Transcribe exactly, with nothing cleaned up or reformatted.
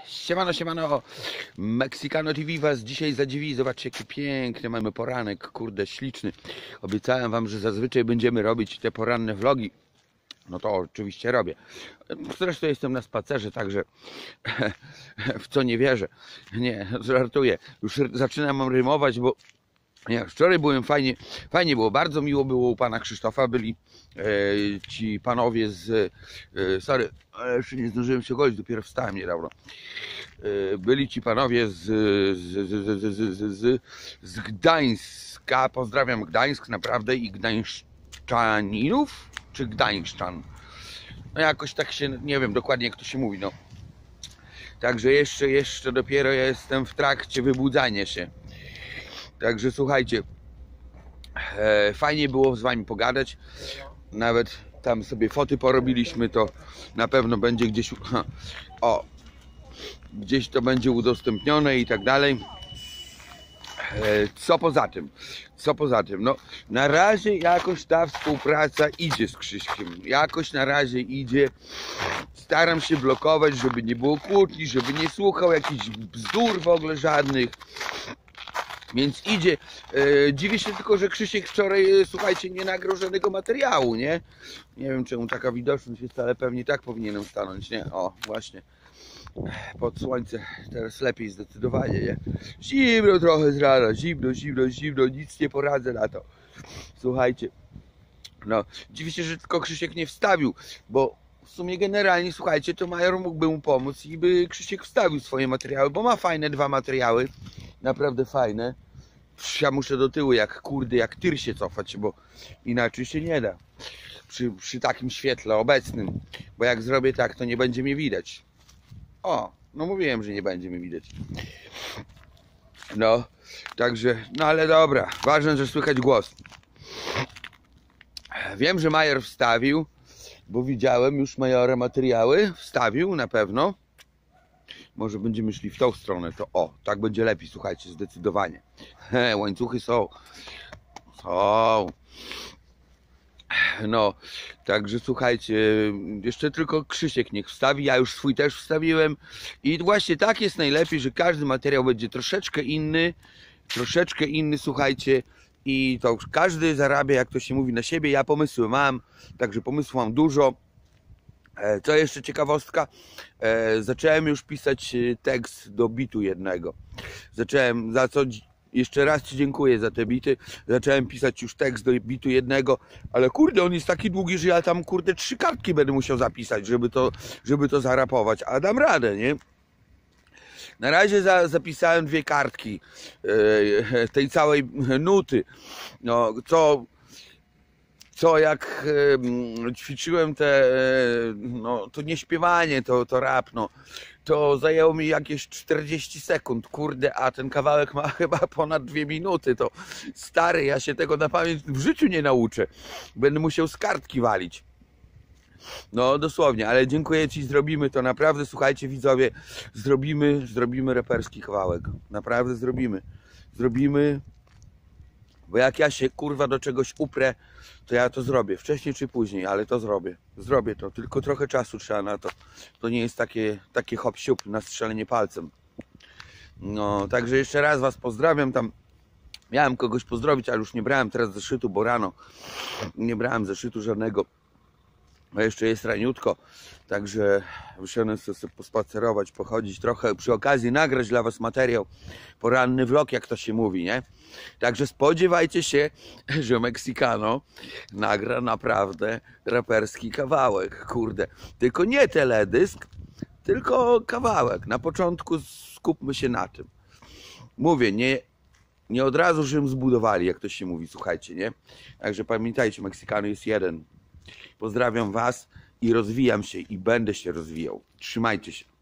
Siemano, siemano, Mexicano T V was dzisiaj zadziwi. Zobaczcie, jaki piękny mamy poranek, kurde, śliczny. Obiecałem wam, że zazwyczaj będziemy robić te poranne vlogi. No to oczywiście robię. Zresztą jestem na spacerze, także w co nie wierzę. Nie, żartuję. Już zaczynam rymować, bo nie, wczoraj byłem fajnie, fajnie było, bardzo miło było u pana Krzysztofa, byli e, ci panowie z, e, sorry, ale jeszcze nie zdążyłem się godzić, dopiero wstałem niedawno. E, byli ci panowie z, z, z, z, z, z, z Gdańska, pozdrawiam Gdańsk naprawdę i Gdańszczaninów, czy Gdańszczan? No jakoś tak się, nie wiem dokładnie jak to się mówi, no. Także jeszcze, jeszcze dopiero jestem w trakcie wybudzania się. Także słuchajcie, e, fajnie było z wami pogadać. Nawet tam sobie foty porobiliśmy, to na pewno będzie gdzieś, o, gdzieś to będzie udostępnione i tak dalej. E, co poza tym? Co poza tym? No, na razie jakoś ta współpraca idzie z Krzyśkiem. Jakoś na razie idzie. Staram się blokować, żeby nie było kłótni, żeby nie słuchał jakichś bzdur w ogóle żadnych. Więc idzie. E, dziwię się tylko, że Krzysiek wczoraj, słuchajcie, nie nagrał żadnego materiału, nie? Nie wiem, czemu taka widoczność jest, ale pewnie tak powinienem stanąć, nie? O, właśnie. Pod słońce. Teraz lepiej zdecydowanie, nie? Zimno trochę z rana. Zimno, zimno, zimno. Nic nie poradzę na to. Słuchajcie. No, dziwię się, że tylko Krzysiek nie wstawił, bo w sumie generalnie, słuchajcie, to Major mógłby mu pomóc i by Krzysiek wstawił swoje materiały, bo ma fajne dwa materiały. Naprawdę fajne. Ja muszę do tyłu jak kurde, jak tyr się cofać, bo inaczej się nie da przy, przy takim świetle obecnym, bo jak zrobię tak, to nie będzie mnie widać. O, no mówiłem, że nie będzie mnie widać. No, także, no ale dobra, ważne, że słychać głos. Wiem, że Major wstawił, bo widziałem już Majora materiały, wstawił na pewno. Może będziemy szli w tą stronę, to o, tak będzie lepiej, słuchajcie, zdecydowanie. He, łańcuchy są. Są. No, także słuchajcie, jeszcze tylko Krzysiek niech wstawi, ja już swój też wstawiłem. I właśnie tak jest najlepiej, że każdy materiał będzie troszeczkę inny, troszeczkę inny, słuchajcie. I to każdy zarabia, jak to się mówi, na siebie. Ja pomysły mam, także pomysłów mam dużo. Co jeszcze ciekawostka, e, zacząłem już pisać tekst do bitu jednego. Zacząłem, za co jeszcze raz ci dziękuję za te bity. Zacząłem pisać już tekst do bitu jednego, ale kurde, on jest taki długi, że ja tam kurde trzy kartki będę musiał zapisać, żeby to, żeby to zarapować, a dam radę, nie? Na razie za, zapisałem dwie kartki e, tej całej nuty. No, co... Co jak e, ćwiczyłem te, e, no to nie śpiewanie, to, to rap, no, to zajęło mi jakieś czterdzieści sekund, kurde, a ten kawałek ma chyba ponad dwie minuty, to stary, ja się tego na pamięć w życiu nie nauczę, będę musiał z kartki walić. No dosłownie, ale dziękuję ci, zrobimy to, naprawdę, słuchajcie widzowie, zrobimy, zrobimy raperski kawałek, naprawdę zrobimy, zrobimy. Bo jak ja się kurwa do czegoś uprę, to ja to zrobię. Wcześniej czy później, ale to zrobię. Zrobię to, tylko trochę czasu trzeba na to. To nie jest takie, takie hop siup na strzelenie palcem. No, także jeszcze raz was pozdrawiam. Tam miałem kogoś pozdrowić, ale już nie brałem teraz zeszytu, bo rano nie brałem zeszytu żadnego. A jeszcze jest raniutko, także wyszedłem sobie pospacerować, pochodzić trochę, przy okazji nagrać dla was materiał, poranny vlog, jak to się mówi, nie? Także spodziewajcie się, że Mexicano nagra naprawdę raperski kawałek, kurde. Tylko nie teledysk, tylko kawałek. Na początku skupmy się na tym. Mówię, nie, nie od razu Rzym zbudowali, jak to się mówi, słuchajcie, nie? Także pamiętajcie, Mexicano jest jeden. Pozdrawiam was i rozwijam się i będę się rozwijał. Trzymajcie się.